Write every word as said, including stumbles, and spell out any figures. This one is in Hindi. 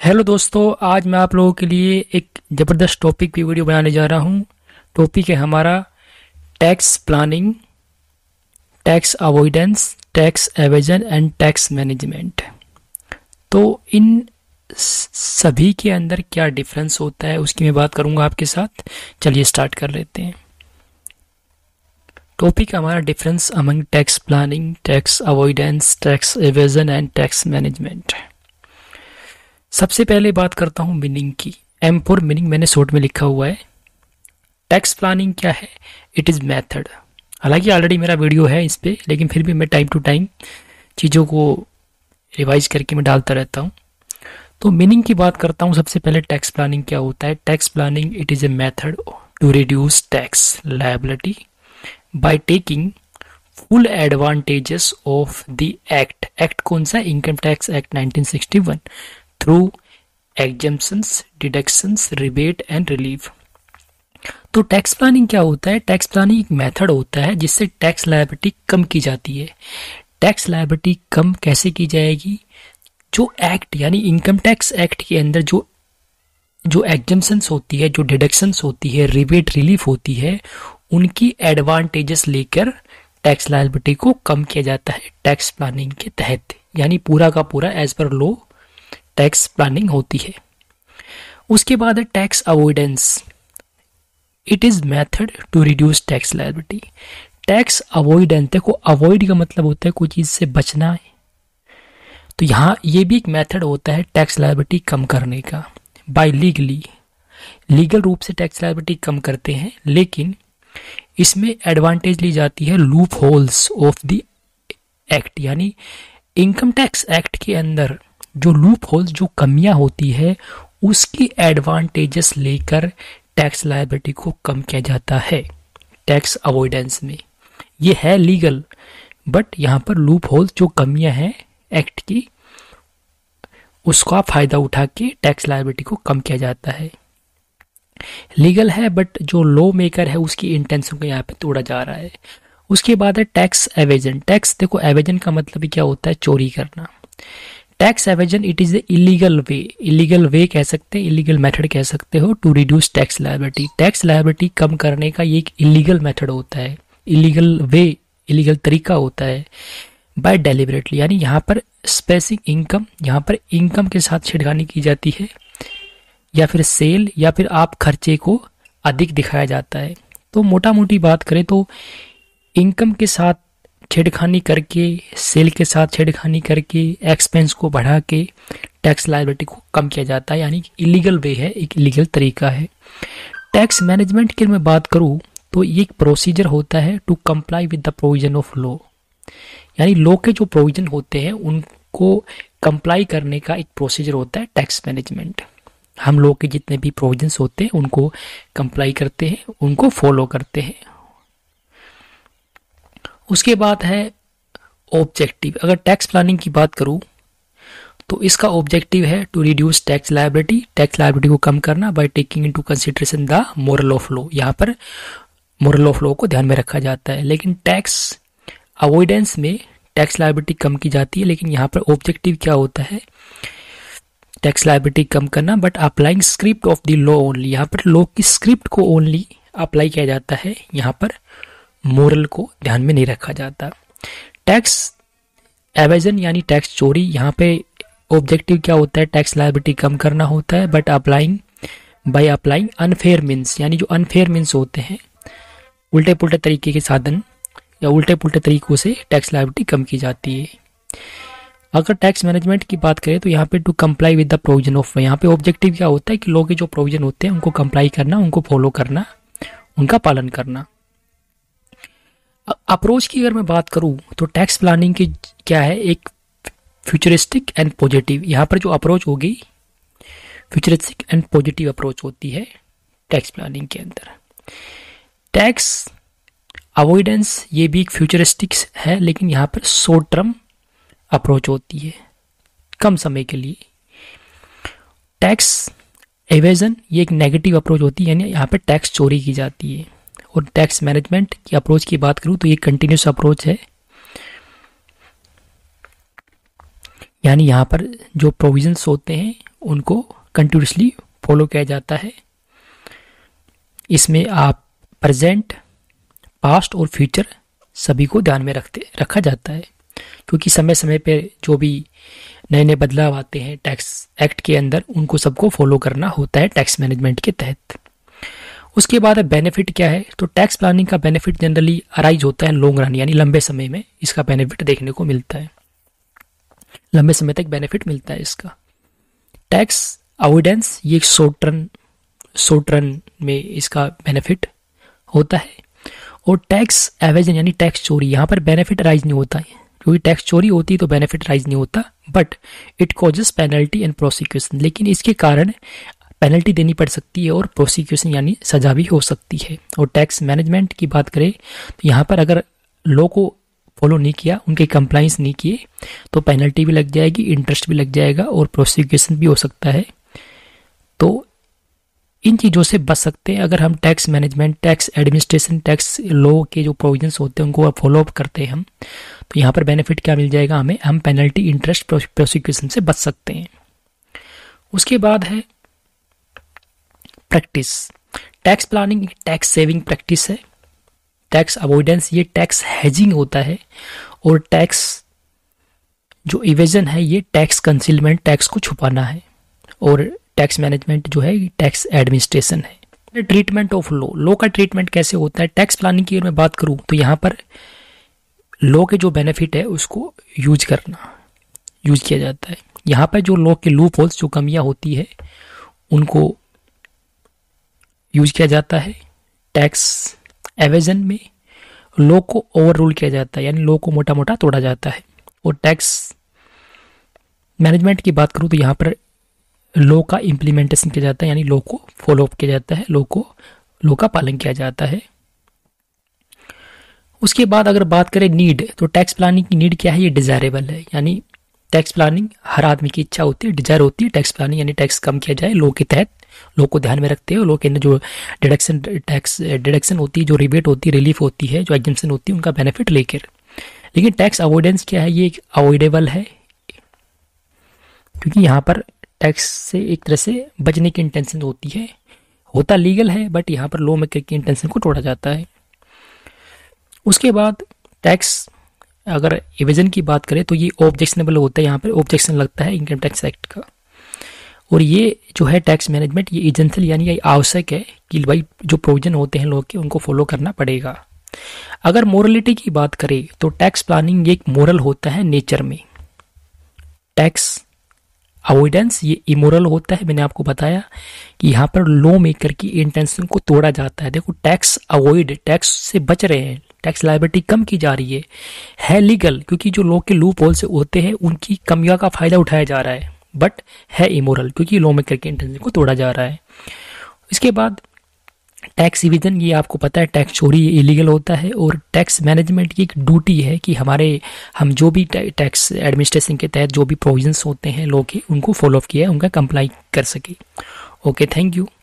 हेलो दोस्तों, आज मैं आप लोगों के लिए एक ज़बरदस्त टॉपिक पे वीडियो बनाने जा रहा हूँ। टॉपिक है हमारा tax planning, tax avoidance, tax evasion and tax management. तो इन स- सभी के अंदर क्या डिफरेंस होता है उसकी मैं बात करूँगा आपके साथ। चलिए स्टार्ट कर लेते हैं। टॉपिक हमारा difference among tax planning, tax avoidance, tax evasion and tax management. सबसे पहले बात करता हूँ मीनिंग की। एम फॉर मीनिंग मैंने शॉर्ट में लिखा हुआ है। टैक्स प्लानिंग क्या है? It is method. हालांकि ऑलरेडी मेरा वीडियो है इस पे, लेकिन फिर भी मैं टाइम टू टाइम चीज़ों को रिवाइज करके मैं डालता रहता हूँ। तो मीनिंग की बात करता हूँ। सबसे पहले टैक्स प्लानिंग क्या होता है? Tax planning it is a method to reduce tax liability by taking full advantages of the act. Act कौन सा? Income tax act nineteen sixty one. Through exemptions, deductions, rebate and relief. तो टैक्स प्लानिंग क्या होता है? टैक्स प्लानिंग एक मेथड होता है जिससे टैक्स लायबिलिटी कम की जाती है। टैक्स लायबिलिटी कम कैसे की जाएगी? जो एक्ट यानी इनकम टैक्स एक्ट के अंदर जो जो एग्जम्पशंस होती है, जो डिडक्शंस होती है, रिबेट रिलीफ होती है, उनकी एडवांटेजेस लेकर टैक्स लायबिलिटी को कम किया जाता है टैक्स प्लानिंग के तहत। यानी पूरा का पूरा as per law tax planning होती है। उसके बाद है tax avoidance. It is method to reduce tax liability. Tax avoidance, देखो अवॉइड का मतलब होता है कोई चीज से बचना है, तो यहाँ ये भी एक मेथड होता है टैक्स लायबिलिटी कम करने का। बाय लीगली, लीगल रूप से टैक्स लायबिलिटी कम करते हैं, लेकिन इसमें एडवांटेज ली जाती है loopholes of the act. यानी इनकम टैक्स एक्ट के अंदर जो लूप होल्स, जो कमियां होती है, उसकी एडवांटेजेस लेकर टैक्स लायबिलिटी को कम किया जाता है टैक्स अवॉइडेंस में। ये है लीगल, बट यहाँ पर लूप होल्स, जो कमियां हैं एक्ट की, उसका फायदा उठा के टैक्स लायबिलिटी को कम किया जाता है। लीगल है, बट जो लॉ मेकर है उसकी इंटेंशन को यहाँ पे तोड़ा जा रहा है। उसके बाद है टैक्स एवेजन। टैक्स, देखो एवेजन का मतलब ही क्या होता है? चोरी करना। Tax evasion it is the illegal way, illegal way कह सकते हैं, इलीगल मेथड कह सकते हो to reduce tax liability. Tax liability कम करने का ये एक इलीगल मेथड होता है, इलीगल वे, इलीगल तरीका होता है। बाय डेलिबरेटली, यानी यहाँ पर स्पेसिंग इनकम, यहाँ पर इनकम के साथ छेड़खानी की जाती है, या फिर सेल, या फिर आप खर्चे को अधिक दिखाया जाता है। तो मोटा मोटी बात करें तो इनकम के साथ छेड़खानी करके, सेल के साथ छेड़खानी करके, एक्सपेंस को बढ़ा के टैक्स लायबिलिटी को कम किया जाता है। यानी इलीगल वे है, एक इलीगल तरीका है। टैक्स मैनेजमेंट की मैं बात करूं तो ये एक प्रोसीजर होता है to comply with the provision of law. Law लॉ के जो प्रोविजन होते हैं उनको कंप्लाई करने का एक प्रोसीजर होता है टैक्स मैनेजमेंट। हम लोग के जितने भी प्रोविजंस होते हैं उनको कंप्लाई करते हैं, उनको फॉलो करते हैं। उसके बाद है ऑब्जेक्टिव। अगर टैक्स प्लानिंग की बात करूं तो इसका ऑब्जेक्टिव है to reduce tax liability, tax liability को कम करना by taking into consideration the moral of law. यहाँ पर मोरल ऑफ लॉ को ध्यान में रखा जाता है। लेकिन टैक्स अवॉइडेंस में टैक्स लायबिलिटी कम की जाती है, लेकिन यहाँ पर ऑब्जेक्टिव क्या होता है? टैक्स लायबिलिटी कम करना, but applying script of the law only. यहाँ पर लॉ की स्क्रिप्ट को ओनली अप्लाई किया जाता है, यहाँ पर मोरल को ध्यान में नहीं रखा जाता। टैक्स एवेजन यानी टैक्स चोरी, यहाँ पे ऑब्जेक्टिव क्या होता है? टैक्स लायबिलिटी कम करना होता है, but applying by applying unfair means, यानी जो अनफेयर मीन्स होते हैं, उल्टे पुल्टे तरीके के साधन या उल्टे पुल्टे तरीकों से टैक्स लायबिलिटी कम की जाती है। अगर टैक्स मैनेजमेंट की बात करें तो यहाँ पे to comply with the provision of, यहाँ पे ऑब्जेक्टिव क्या होता है कि लोग के जो प्रोविजन होते हैं उनको कंप्लाई करना, उनको फॉलो करना, उनका पालन करना। अप्रोच की अगर मैं बात करूं तो टैक्स प्लानिंग की क्या है? एक फ्यूचरिस्टिक एंड पॉजिटिव। यहाँ पर जो अप्रोच होगी फ्यूचरिस्टिक एंड पॉजिटिव अप्रोच होती है टैक्स प्लानिंग के अंदर। टैक्स अवॉइडेंस ये भी एक फ्यूचरिस्टिक है, लेकिन यहाँ पर शॉर्ट टर्म अप्रोच होती है, कम समय के लिए। टैक्स एवेजन ये एक नेगेटिव अप्रोच होती है, यानी यहाँ पर टैक्स चोरी की जाती है। और टैक्स मैनेजमेंट की अप्रोच की बात करूं तो ये कंटिन्यूस अप्रोच है, यानी यहाँ पर जो प्रोविजंस होते हैं उनको कंटिन्यूसली फॉलो किया जाता है। इसमें आप प्रेजेंट, पास्ट और फ्यूचर सभी को ध्यान में रखते रखा जाता है, क्योंकि समय समय पे जो भी नए नए बदलाव आते हैं टैक्स एक्ट के अंदर, उनको सबको फॉलो करना होता है टैक्स मैनेजमेंट के तहत। उसके बाद बेनिफिट क्या है, तो टैक्स प्लानिंग का बेनिफिट जनरली अराइज होता है लॉन्ग रन, यानी लंबे समय में इसका बेनिफिट देखने को मिलता है, लंबे समय तक बेनिफिट मिलता है इसका। टैक्स अवॉइडेंस ये एक शॉर्ट रन शॉर्ट रन में इसका बेनिफिट होता है। और टैक्स एवेजन यानी टैक्स चोरी, यहाँ पर बेनिफिट राइज नहीं होता है, क्योंकि टैक्स चोरी होती है तो बेनिफिट राइज नहीं होता, but it causes penalty and prosecution, लेकिन इसके कारण पेनल्टी देनी पड़ सकती है और प्रोसिक्यूशन यानी सजा भी हो सकती है। और टैक्स मैनेजमेंट की बात करें तो यहाँ पर अगर लॉ को फॉलो नहीं किया, उनके कंप्लाइंस नहीं किए, तो पेनल्टी भी लग जाएगी, इंटरेस्ट भी लग जाएगा और प्रोसिक्यूशन भी हो सकता है। तो इन चीज़ों से बच सकते हैं अगर हम tax management, tax administration, tax law के जो प्रोविजंस होते हैं उनको फॉलो अप करते हैं हम। तो यहाँ पर बेनिफिट क्या मिल जाएगा हमें, हम पेनल्टी, इंटरेस्ट, प्रोसिक्यूशन से बच सकते हैं। उसके बाद है practice. Tax planning tax saving practice है। टैक्स अवॉइडेंस ये टैक्स हेजिंग होता है। और टैक्स जो इवेजन है ये टैक्स कंसीलमेंट, टैक्स को छुपाना है। और टैक्स मैनेजमेंट जो है टैक्स एडमिनिस्ट्रेशन है। ट्रीटमेंट ऑफ लॉ, लॉ का ट्रीटमेंट कैसे होता है, टैक्स प्लानिंग की अगर मैं बात करूं तो यहाँ पर लॉ के जो बेनिफिट है उसको यूज करना यूज किया जाता है। यहाँ पर जो लॉ के लूप होल्स, जो कमियां होती है, उनको यूज किया जाता है। टैक्स एवेजन में लॉ को ओवर रूल किया जाता है, यानी लॉ को मोटा मोटा तोड़ा जाता है। और टैक्स मैनेजमेंट की बात करूं तो यहाँ पर लॉ का इम्प्लीमेंटेशन किया जाता है, यानी लॉ को फॉलो अप किया जाता है, लॉ को लॉ का पालन किया जाता है। उसके बाद अगर बात करें नीड, तो टैक्स प्लानिंग की नीड क्या है, ये डिजायरेबल है। यानी टैक्स प्लानिंग हर आदमी की इच्छा होती है, डिजायर होती है टैक्स प्लानिंग, यानी टैक्स कम किया जाए लॉ के तहत, लॉ को ध्यान में रखते हुए। लॉ के अंदर जो डिडक्शन टैक्स डिडक्शन होती है, जो रिबेट होती है, रिलीफ होती है, जो एग्जेम्पशन होती है, उनका बेनिफिट लेकर। लेकिन टैक्स अवॉइडेंस क्या है, ये अवॉइडेबल है, क्योंकि यहाँ पर टैक्स से एक तरह से बचने की इंटेंशन होती है। होता लीगल है, बट यहाँ पर लॉ मेकर की इंटेंशन को तोड़ा जाता है। उसके बाद टैक्स अगर इवेजन की बात करें तो ये ऑब्जेक्शनेबल होता है, यहाँ पर ऑब्जेक्शन लगता है इनकम टैक्स एक्ट का। और ये जो है टैक्स मैनेजमेंट, ये एजेंशियल यानी ये आवश्यक है कि भाई जो प्रोविजन होते हैं लॉ के, उनको फॉलो करना पड़ेगा। अगर मोरलिटी की बात करें तो टैक्स प्लानिंग एक मोरल होता है नेचर में। टैक्स अवॉइडेंस ये इमोरल होता है। मैंने आपको बताया कि यहाँ पर लॉ मेकर की इंटेंशन को तोड़ा जाता है। देखो, टैक्स अवॉइड, टैक्स से बच रहे हैं, टैक्स लायबिलिटी कम की जा रही है, है लीगल, क्योंकि जो लॉ के लूप होल से होते हैं उनकी कमियों का फायदा उठाया जा रहा है, बट है इमोरल, क्योंकि लॉ मेकर के इंटेंशन को तोड़ा जा रहा है। इसके बाद टैक्स इविजन, ये आपको पता है टैक्स चोरी इलीगल होता है। और टैक्स मैनेजमेंट की एक ड्यूटी है कि हमारे हम जो भी टैक्स एडमिनिस्ट्रेशन के तहत जो भी प्रोविजंस होते हैं लॉ के, उनको फॉलो अप किया, उनका कंप्लाई कर सके। Okay, thank you.